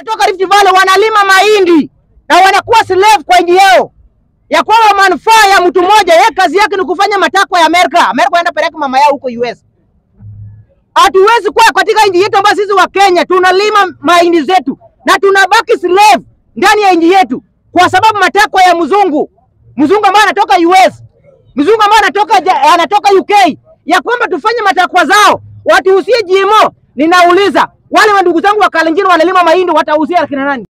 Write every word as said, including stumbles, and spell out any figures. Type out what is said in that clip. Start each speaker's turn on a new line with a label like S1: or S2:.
S1: wanatoka Rift Valley wanalima mahindi na wanakuwa slave kwa nchi yao. Ya kwamba manufaa ya mtu mmoja, yeye kazi yake ni kufanya matakwa ya Amerika. Amerika anaenda peleka mama yao huko U S. Hatuwezi kuwa katika nchi yetu ambayo sisi wa Kenya tunalima mahindi zetu na tunabaki slave ndani ya nchi yetu kwa sababu matakwa ya mzungu. Mzungu ambaye anatoka U S, mzungu ambaye anatoka anatoka U K, ya kwamba tufanye matakwa zao, watuhusie G M O. Ninauliza, wale ndugu zangu wa Kalenjin wanalima mahindi watahusia kina nani?